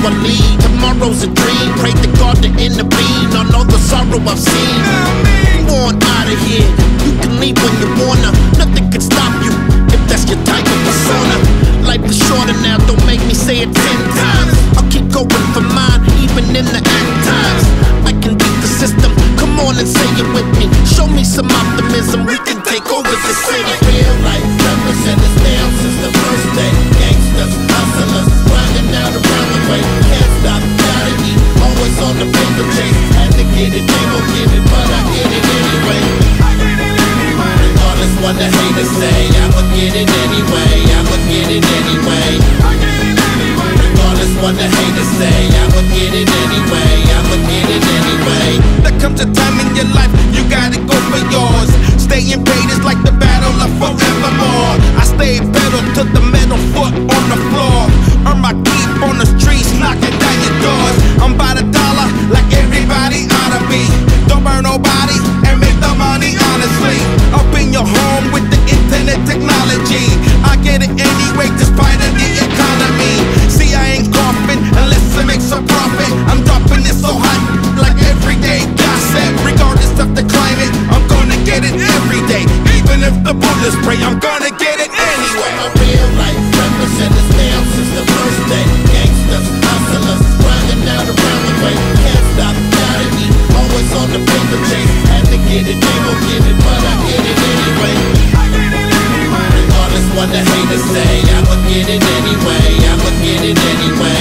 I lead. Tomorrow's a dream, pray to God to intervene on all the sorrow I've seen. I'm on out of here, you can leave when you wanna. Nothing can stop you, if that's your type of persona. Life is shorter now, don't make me say it 10 times. I'll keep going for mine, even in the end times. I can beat the system, come on and say it with me. Show me some optimism, we can take over the city. Real life representatives now since the first day. Gangsters, hustlers, grinding out around the way. Can't stop, gotta eat, always on the paper chase. Had to get it, they gon' get it, but I get it anyway. Regardless what the haters say, I'ma get it anyway. I'ma get it anyway. Regardless what the haters say, I'ma get it anyway. I'ma get it anyway. There comes a time in your life you gotta go for yours. Staying paid is like the battle of forevermore. I stay pedal to the metal, foot on the floor. Earn my keep on the streets, knocking down your doors. I'm by the dollar like everybody oughta be. Don't burn nobody and make the money honestly. Up in your home with the internet technology. I get it anyway despite of the economy. See, I ain't coughing unless I make some profit. I'm dropping it so hot like everyday gossip. Regardless of the climate, I'm gonna get it every day. Even if the bullets spray, I'm gonna get it anyway. My real life representatives now since the first day. Gangsters, hustlers, grinding out around the way. Can't stop, gotta eat, always on the paper chase. Had to get it, they gon' get it, but I get it anyway. Regardless what the haters say, I'ma get it anyway. I'ma get it anyway.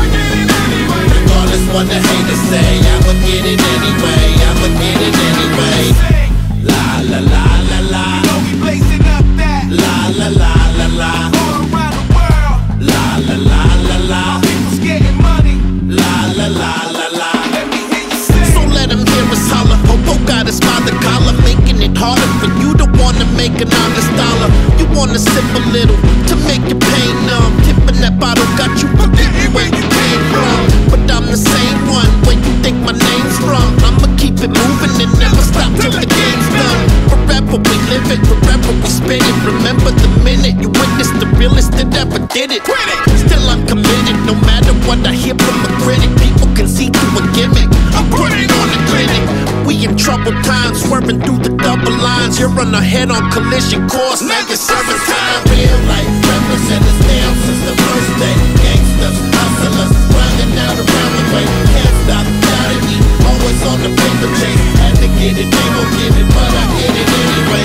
Regardless what the haters say, I'ma get it anyway. I'ma get it anyway. La la la la la. You know we blazing up that. La la la la la. All around the world. La la la la la. My people's getting money. La la la la la. Let me hear you say. So let him hear us holler. Popo got us by the collar, making it harder for you to wanna make an honest dollar. You wanna sip a little to make your pain numb. Tipping that bottle got you forgetting where you came from. But I'm the same one where you think my name's from. I'ma keep it moving and never stop till the game's done. Forever we live it, forever we spin it. Remember the minute you witnessed the realest that ever did it. Still I'm committed, no matter what I hear from a critic. People can see through a gimmick, I'm putting on a clinic. We in troubled times, swerving through the double lines. You're on a head-on collision course, now you're serving time. Real life representatives now since the first day. Gangsters, hustlers, grinding out around the way. Can't stop, gotta eat, always on the paper chase. Had to get it, they gon' get it, but I get it anyway.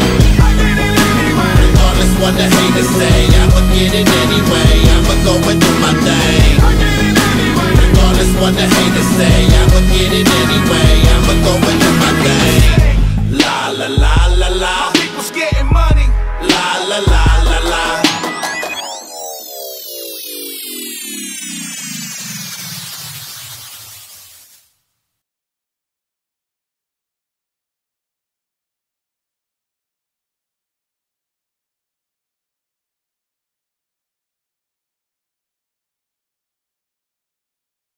Regardless what the haters say, I'ma get it anyway. I'ma go and do my thing. Regardless what the haters say, I'ma get it anyway.